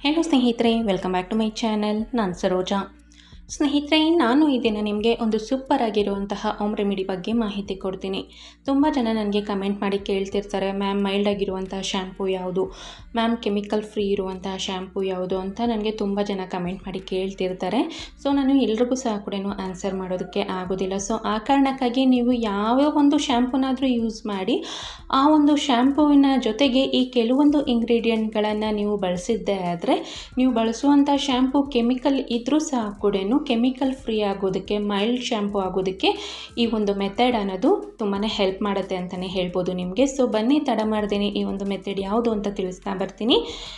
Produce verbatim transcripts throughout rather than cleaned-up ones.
Hello ಸ್ನೇಹಿತರೆ, welcome back to my channel. ನಾನು ಸರೋಜಾ. ಸ್ನೇಹಿತರೆ, ನಾನು ಈ ದಿನ ನಿಮಗೆ ಒಂದು ಸೂಪರ್ ಆಗಿರುವಂತಹ ಹೋಮ್ ರೆಮಿಡಿ ಬಗ್ಗೆ ಮಾಹಿತಿ ಕೊಡ್ತೀನಿ. ತುಂಬ ಜನ ನನಗೆ ಕಮೆಂಟ್ ಮಾಡಿ ಕೇಳ್ತಿರ್ತಾರೆ, ಮ್ಯಾಮ್ ಮೈಲ್ಡ್ ಆಗಿರುವಂತಹ ಶ್ಯಾಂಪು ಯಾವುದು, ಮ್ಯಾಮ್ ಕೆಮಿಕಲ್ ಫ್ರೀ ಇರುವಂತಹ ಶ್ಯಾಂಪು ಯಾವುದು ಅಂತ ನನಗೆ ತುಂಬ ಜನ ಕಮೆಂಟ್ ಮಾಡಿ ಕೇಳ್ತಿರ್ತಾರೆ. ಸೊ ನಾನು ಎಲ್ರಿಗೂ ಸಹ ಕೂಡ ಆನ್ಸರ್ ಮಾಡೋದಕ್ಕೆ ಆಗೋದಿಲ್ಲ. ಸೊ ಆ ಕಾರಣಕ್ಕಾಗಿ ನೀವು ಯಾವ ಒಂದು ಶ್ಯಾಂಪುನಾದರೂ ಯೂಸ್ ಮಾಡಿ, ಆ ಒಂದು ಶ್ಯಾಂಪುವಿನ ಜೊತೆಗೆ ಈ ಕೆಲವೊಂದು ಇಂಗ್ರೀಡಿಯೆಂಟ್ಗಳನ್ನು ನೀವು ಬಳಸಿದ್ದೇ ಆದರೆ, ನೀವು ಬಳಸುವಂಥ ಶ್ಯಾಂಪು ಕೆಮಿಕಲ್ ಇದ್ದರೂ ಸಹ ಕೂಡ ಕೆಮಿಕಲ್ ಫ್ರೀ ಆಗೋದಕ್ಕೆ, ಮೈಲ್ಡ್ ಶ್ಯಾಂಪು ಆಗೋದಕ್ಕೆ ಈ ಒಂದು ಮೆಥಡ್ ಅನ್ನೋದು ತುಂಬಾ ಹೆಲ್ಪ್ ಮಾಡುತ್ತೆ ಅಂತಲೇ ಹೇಳ್ಬೋದು ನಿಮಗೆ. ಸೊ ಬನ್ನಿ, ತಡ ಮಾಡ್ತೀನಿ ಈ ಒಂದು ಮೆಥಡ್ ಯಾವುದು ಅಂತ ತಿಳಿಸ್ತಾ ಬರ್ತೀನಿ.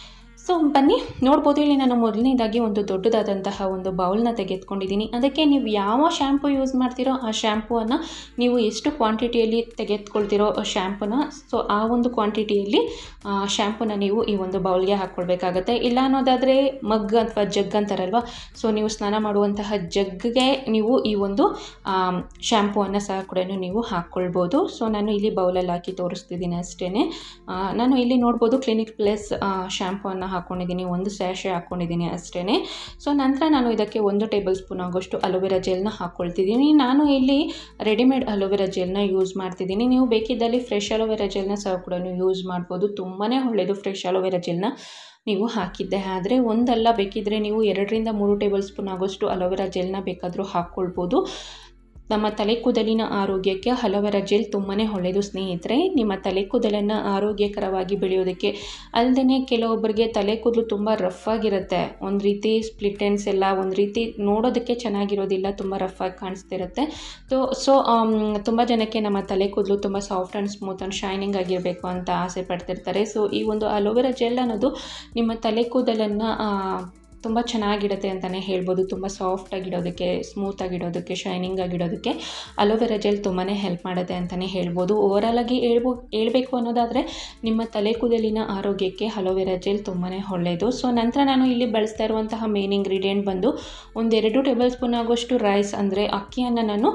ಸೊ ಬನ್ನಿ ನೋಡ್ಬೋದು, ಇಲ್ಲಿ ನಾನು ಮೊದಲನೇದಾಗಿ ಒಂದು ದೊಡ್ಡದಾದಂತಹ ಒಂದು ಬೌಲ್ನ ತೆಗೆದುಕೊಂಡಿದ್ದೀನಿ. ಅದಕ್ಕೆ ನೀವು ಯಾವ ಶ್ಯಾಂಪು ಯೂಸ್ ಮಾಡ್ತೀರೋ ಆ ಶ್ಯಾಂಪುವನ್ನು ನೀವು ಎಷ್ಟು ಕ್ವಾಂಟಿಟಿಯಲ್ಲಿ ತೆಗೆದುಕೊಳ್ತಿರೋ ಶ್ಯಾಂಪುನ, ಸೊ ಆ ಒಂದು ಕ್ವಾಂಟಿಟಿಯಲ್ಲಿ ಶ್ಯಾಂಪುನ ನೀವು ಈ ಒಂದು ಬೌಲ್ಗೆ ಹಾಕ್ಕೊಳ್ಬೇಕಾಗತ್ತೆ. ಇಲ್ಲ ಅನ್ನೋದಾದರೆ ಮಗ್ ಅಥವಾ ಜಗ್ ಅಂತಾರಲ್ವ, ಸೊ ನೀವು ಸ್ನಾನ ಮಾಡುವಂತಹ ಜಗ್ಗೆ ನೀವು ಈ ಒಂದು ಶ್ಯಾಂಪುವನ್ನು ಸಹ ಕೂಡ ನೀವು ಹಾಕ್ಕೊಳ್ಬೋದು. ಸೊ ನಾನು ಇಲ್ಲಿ ಬೌಲಲ್ಲಿ ಹಾಕಿ ತೋರಿಸ್ತಿದ್ದೀನಿ ಅಷ್ಟೇ. ನಾನು ಇಲ್ಲಿ ನೋಡ್ಬೋದು ಕ್ಲಿನಿಕ್ ಪ್ಲಸ್ ಶ್ಯಾಂಪುವನ್ನು ಹಾಕ್ಕೊಂಡಿದ್ದೀನಿ, ಒಂದು ಸ್ಯಾಶೆ ಹಾಕ್ಕೊಂಡಿದ್ದೀನಿ ಅಷ್ಟೇ. ಸೊ ನಂತರ ನಾನು ಇದಕ್ಕೆ ಒಂದು ಟೇಬಲ್ ಸ್ಪೂನ್ ಆಗೋಷ್ಟು ಅಲೋವೆರಾ ಜೆಲ್ನ ಹಾಕ್ಕೊಳ್ತಿದ್ದೀನಿ. ನಾನು ಇಲ್ಲಿ ರೆಡಿಮೇಡ್ ಅಲೋವೆರಾ ಜೆಲ್ನ ಯೂಸ್ ಮಾಡ್ತಿದ್ದೀನಿ. ನೀವು ಬೇಕಿದ್ದಲ್ಲಿ ಫ್ರೆಶ್ ಅಲೋವೆರಾ ಜೆಲ್ನ ಸಹ ಕೂಡ ಯೂಸ್ ಮಾಡ್ಬೋದು. ತುಂಬಾ ಒಳ್ಳೆಯದು ಫ್ರೆಶ್ ಅಲೋವೆರಾ ಜೆಲ್ನ ನೀವು ಹಾಕಿದ್ದೆ ಆದರೆ. ಒಂದಲ್ಲ, ಬೇಕಿದ್ದರೆ ನೀವು ಎರಡರಿಂದ ಮೂರು ಟೇಬಲ್ ಸ್ಪೂನ್ ಆಗೋಷ್ಟು ಅಲೋವೆರಾ ಜೆಲ್ನ ಬೇಕಾದರೂ ಹಾಕ್ಕೊಳ್ಬೋದು. ನಮ್ಮ ತಲೆ ಕೂದಲಿನ ಆರೋಗ್ಯಕ್ಕೆ ಅಲೋವೆರಾ ಜೆಲ್ ತುಂಬಾ ಒಳ್ಳೆಯದು ಸ್ನೇಹಿತರೆ. ನಿಮ್ಮ ತಲೆ ಕೂದಲನ್ನು ಆರೋಗ್ಯಕರವಾಗಿ ಬೆಳೆಯೋದಕ್ಕೆ, ಅಲ್ಲದೆ ಕೆಲವೊಬ್ಬರಿಗೆ ತಲೆ ಕೂದಲು ತುಂಬ ರಫ್ ಆಗಿರುತ್ತೆ, ಒಂದು ರೀತಿ ಸ್ಪ್ಲಿಟ್ ಎಂಡ್ಸ್ ಎಲ್ಲ ಒಂದು ರೀತಿ ನೋಡೋದಕ್ಕೆ ಚೆನ್ನಾಗಿರೋದಿಲ್ಲ, ತುಂಬ ರಫ್ ಆಗಿ ಕಾಣಿಸ್ತಿರುತ್ತೆ. ಸೊ ಸೊ ತುಂಬ ಜನಕ್ಕೆ ನಮ್ಮ ತಲೆ ಕೂದಲು ತುಂಬ soft and smooth and shining ಆಗಿರಬೇಕು ಅಂತ ಆಸೆ ಪಡ್ತಿರ್ತಾರೆ. ಸೊ ಈ ಒಂದು ಅಲೋವೆರಾ ಜೆಲ್ ಅನ್ನೋದು ನಿಮ್ಮ ತಲೆ ಕೂದಲನ್ನು ತುಂಬ ಚೆನ್ನಾಗಿಡುತ್ತೆ ಅಂತಲೇ ಹೇಳ್ಬೋದು. ತುಂಬ ಸಾಫ್ಟಾಗಿಡೋದಕ್ಕೆ, ಸ್ಮೂತಾಗಿಡೋದಕ್ಕೆ, ಶೈನಿಂಗ್ ಆಗಿಡೋದಕ್ಕೆ ಅಲೋವೆರಾ ಜೆಲ್ ತುಂಬಾ ಹೆಲ್ಪ್ ಮಾಡುತ್ತೆ ಅಂತಲೇ ಹೇಳ್ಬೋದು. ಓವರಾಲಾಗಿ ಹೇಳ್ಬೋ ಹೇಳ್ಬೇಕು ಅನ್ನೋದಾದರೆ ನಿಮ್ಮ ತಲೆ ಕೂದಲಿನ ಆರೋಗ್ಯಕ್ಕೆ ಅಲೋವೆರಾ ಜೆಲ್ ತುಂಬಾ ಒಳ್ಳೆಯದು. ಸೊ ನಂತರ ನಾನು ಇಲ್ಲಿ ಬಳಸ್ತಾ ಇರುವಂತಹ ಮೇನ್ ಇಂಗ್ರೀಡಿಯೆಂಟ್ ಬಂದು ಒಂದೆರಡು ಟೇಬಲ್ ಸ್ಪೂನ್ ಆಗೋಷ್ಟು ರೈಸ್, ಅಂದರೆ ಅಕ್ಕಿಯನ್ನು ನಾನು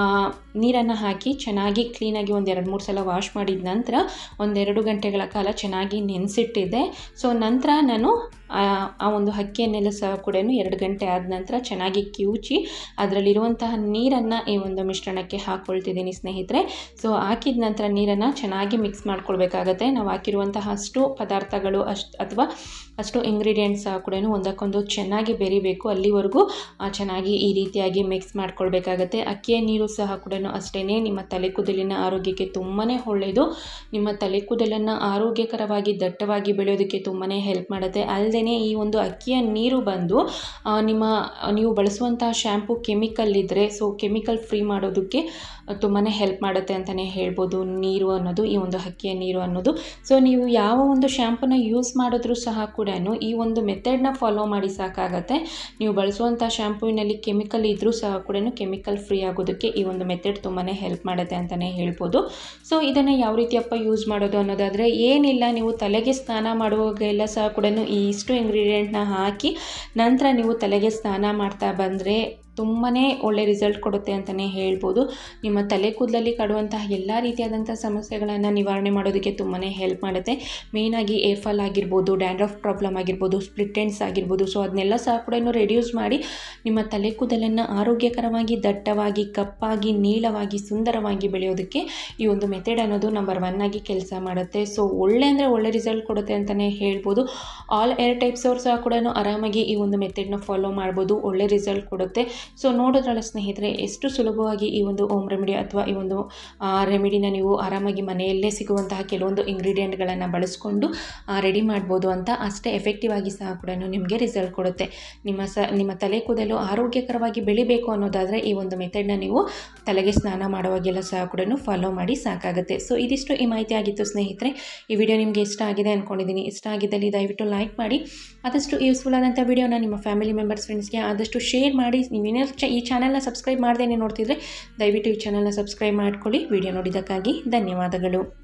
ನೀರನ್ನು ಹಾಕಿ ಚೆನ್ನಾಗಿ ಕ್ಲೀನಾಗಿ ಒಂದು ಎರಡು ಮೂರು ಸಲ ವಾಶ್ ಮಾಡಿದ ನಂತರ ಒಂದೆರಡು ಗಂಟೆಗಳ ಕಾಲ ಚೆನ್ನಾಗಿ ನೆನೆಸಿಟ್ಟಿದ್ದೆ. ಸೊ ನಂತರ ನಾನು ಆ ಒಂದು ಅಕ್ಕಿಯನ್ನೆಲ್ಲ ಸಹ ಕೂಡ ಎರಡು ಗಂಟೆ ಆದ ನಂತರ ಚೆನ್ನಾಗಿ ಕಿವುಚಿ ಅದರಲ್ಲಿರುವಂತಹ ನೀರನ್ನು ಈ ಒಂದು ಮಿಶ್ರಣಕ್ಕೆ ಹಾಕ್ಕೊಳ್ತಿದ್ದೀನಿ ಸ್ನೇಹಿತರೆ. ಸೊ ಹಾಕಿದ ನಂತರ ನೀರನ್ನು ಚೆನ್ನಾಗಿ ಮಿಕ್ಸ್ ಮಾಡ್ಕೊಳ್ಬೇಕಾಗತ್ತೆ. ನಾವು ಹಾಕಿರುವಂತಹ ಅಷ್ಟು ಪದಾರ್ಥಗಳು ಅಷ್ಟು ಅಥವಾ ಅಷ್ಟು ಇಂಗ್ರೀಡಿಯೆಂಟ್ಸ್ ಸಹ ಕೂಡ ಒಂದಕ್ಕೊಂದು ಚೆನ್ನಾಗಿ ಬೆರಿಬೇಕು, ಅಲ್ಲಿವರೆಗೂ ಚೆನ್ನಾಗಿ ಈ ರೀತಿಯಾಗಿ ಮಿಕ್ಸ್ ಮಾಡ್ಕೊಳ್ಬೇಕಾಗತ್ತೆ. ಅಕ್ಕಿಯ ನೀರು ಸಹ ಕೂಡ ಅಷ್ಟೇ ನಿಮ್ಮ ತಲೆ ಕೂದಲಿನ ಆರೋಗ್ಯಕ್ಕೆ ತುಂಬಾ ಒಳ್ಳೆಯದು. ನಿಮ್ಮ ತಲೆ ಕೂದಲನ್ನು ಆರೋಗ್ಯಕರವಾಗಿ ದಟ್ಟವಾಗಿ ಬೆಳೆಯೋದಕ್ಕೆ ತುಂಬಾ ಹೆಲ್ಪ್ ಮಾಡುತ್ತೆ. ಅಲ್ಲದೆ ಈ ಒಂದು ಅಕ್ಕಿಯ ನೀರು ಬಂದು ನಿಮ್ಮ ನೀವು ಬಳಸುವಂತಹ ಶ್ಯಾಂಪು ಕೆಮಿಕಲ್ ಇದ್ದರೆ, ಸೊ ಕೆಮಿಕಲ್ ಫ್ರೀ ಮಾಡೋದಕ್ಕೆ ತುಂಬಾ ಹೆಲ್ಪ್ ಮಾಡುತ್ತೆ ಅಂತಲೇ ಹೇಳ್ಬೋದು ನೀರು ಅನ್ನೋದು, ಈ ಒಂದು ಅಕ್ಕಿಯ ನೀರು ಅನ್ನೋದು. ಸೊ ನೀವು ಯಾವ ಒಂದು ಶ್ಯಾಂಪೂನ ಯೂಸ್ ಮಾಡಿದ್ರೂ ಸಹ ಕೂಡ ಈ ಒಂದು ಮೆಥಡ್ನ ಫಾಲೋ ಮಾಡಿ ಸಾಕಾಗತ್ತೆ. ನೀವು ಬಳಸುವಂಥ ಶ್ಯಾಂಪೂವಿನಲ್ಲಿ ಕೆಮಿಕಲ್ ಇದ್ದರೂ ಸಹ ಕೂಡ ಕೆಮಿಕಲ್ ಫ್ರೀ ಆಗೋದಕ್ಕೆ ಈ ಒಂದು ಮೆಥಡ್ ತುಂಬಾ ಹೆಲ್ಪ್ ಮಾಡುತ್ತೆ ಅಂತಲೇ ಹೇಳ್ಬೋದು. ಸೊ ಇದನ್ನು ಯಾವ ರೀತಿಯಪ್ಪ ಯೂಸ್ ಮಾಡೋದು ಅನ್ನೋದಾದರೆ, ಏನಿಲ್ಲ, ನೀವು ತಲೆಗೆ ಸ್ನಾನ ಮಾಡುವಾಗೆಲ್ಲ ಸಹ ಕೂಡ ಈ ಇಷ್ಟು ಇಂಗ್ರೀಡಿಯೆಂಟ್ನ ಹಾಕಿ ನಂತರ ನೀವು ತಲೆಗೆ ಸ್ನಾನ ಮಾಡ್ತಾ ಬಂದರೆ ತುಂಬಾ ಒಳ್ಳೆ ರಿಸಲ್ಟ್ ಕೊಡುತ್ತೆ ಅಂತಲೇ ಹೇಳ್ಬೋದು. ನಿಮ್ಮ ತಲೆ ಕೂದಲಲ್ಲಿ ಕಾಡುವಂತಹ ಎಲ್ಲ ರೀತಿಯಾದಂಥ ಸಮಸ್ಯೆಗಳನ್ನು ನಿವಾರಣೆ ಮಾಡೋದಕ್ಕೆ ತುಂಬಾ ಹೆಲ್ಪ್ ಮಾಡುತ್ತೆ. ಮೇಯ್ನಾಗಿ ಏರ್ ಫಾಲ್ ಆಗಿರ್ಬೋದು, ಡ್ಯಾಂಡ್ರಫ್ ಪ್ರಾಬ್ಲಮ್ ಆಗಿರ್ಬೋದು, ಸ್ಪ್ಲಿಟ್ ಎಂಡ್ಸ್ ಆಗಿರ್ಬೋದು, ಸೊ ಅದನ್ನೆಲ್ಲ ಸಹ ಕೂಡ ರೆಡ್ಯೂಸ್ ಮಾಡಿ ನಿಮ್ಮ ತಲೆ ಕೂದಲನ್ನು ಆರೋಗ್ಯಕರವಾಗಿ, ದಟ್ಟವಾಗಿ, ಕಪ್ಪಾಗಿ, ನೀಳವಾಗಿ, ಸುಂದರವಾಗಿ ಬೆಳೆಯೋದಕ್ಕೆ ಈ ಒಂದು ಮೆಥಡ್ ಅನ್ನೋದು ನಂಬರ್ ಒನ್ ಆಗಿ ಕೆಲಸ ಮಾಡುತ್ತೆ. ಸೊ ಒಳ್ಳೆ ಅಂದರೆ ಒಳ್ಳೆ ರಿಸಲ್ಟ್ ಕೊಡುತ್ತೆ ಅಂತಲೇ ಹೇಳ್ಬೋದು. ಆಲ್ ಏರ್ ಟೈಪ್ಸ್ ಅವ್ರು ಸಹ ಕೂಡ ಆರಾಮಾಗಿ ಈ ಒಂದು ಮೆಥಡ್ನ ಫಾಲೋ ಮಾಡ್ಬೋದು, ಒಳ್ಳೆ ರಿಸಲ್ಟ್ ಕೊಡುತ್ತೆ. ಸೊ ನೋಡೋದ್ರಲ್ಲ ಸ್ನೇಹಿತರೆ, ಎಷ್ಟು ಸುಲಭವಾಗಿ ಈ ಒಂದು ಹೋಮ್ ರೆಮಿಡಿ ಅಥವಾ ಈ ಒಂದು ರೆಮಿಡಿನ ನೀವು ಆರಾಮಾಗಿ ಮನೆಯಲ್ಲೇ ಸಿಗುವಂತಹ ಕೆಲವೊಂದು ಇಂಗ್ರೀಡಿಯೆಂಟ್ಗಳನ್ನು ಬಳಸ್ಕೊಂಡು ರೆಡಿ ಮಾಡ್ಬೋದು ಅಂತ. ಅಷ್ಟೇ ಎಫೆಕ್ಟಿವ್ ಆಗಿ ಸಹ ಕೂಡ ನಿಮಗೆ ರಿಸಲ್ಟ್ ಕೊಡುತ್ತೆ. ನಿಮ್ಮ ಸ ನಿಮ್ಮ ತಲೆ ಕೂದಲು ಆರೋಗ್ಯಕರವಾಗಿ ಬೆಳಿಬೇಕು ಅನ್ನೋದಾದರೆ ಈ ಒಂದು ಮೆಥಡ್ನ ನೀವು ತಲೆಗೆ ಸ್ನಾನ ಮಾಡುವಾಗೆಲ್ಲ ಸಹ ಕೂಡ ಫಾಲೋ ಮಾಡಿ ಸಾಕಾಗುತ್ತೆ. ಸೊ ಇದಿಷ್ಟು ಈ ಮಾಹಿತಿ ಆಗಿತ್ತು ಸ್ನೇಹಿತರೆ. ಈ ವಿಡಿಯೋ ನಿಮಗೆ ಇಷ್ಟ ಆಗಿದೆ ಅಂದ್ಕೊಂಡಿದ್ದೀನಿ. ಇಷ್ಟ ಆಗಿದ್ದಲ್ಲಿ ದಯವಿಟ್ಟು ಲೈಕ್ ಮಾಡಿ, ಆದಷ್ಟು ಯೂಸ್ಫುಲ್ ಆದಂಥ ವಿಡಿಯೋನ ನಿಮ್ಮ ಫ್ಯಾಮಿಲಿ ಮೆಂಬರ್ಸ್, ಫ್ರೆಂಡ್ಸ್ಗೆ ಆದಷ್ಟು ಶೇರ್ ಮಾಡಿ. ನೀವೇನೇ ಈ ಚಾನಲ್ನ ಸಬ್ಸ್ಕ್ರೈಬ್ ಮಾಡ್ದೇನೆ ನೋಡ್ತಿದ್ರೆ ದಯವಿಟ್ಟು ಈ ಚಾನಲ್ನ ಸಬ್ಸ್ಕ್ರೈಬ್ ಮಾಡ್ಕೊಳ್ಳಿ. ವಿಡಿಯೋ ನೋಡಿದ್ದಕ್ಕಾಗಿ ಧನ್ಯವಾದಗಳು.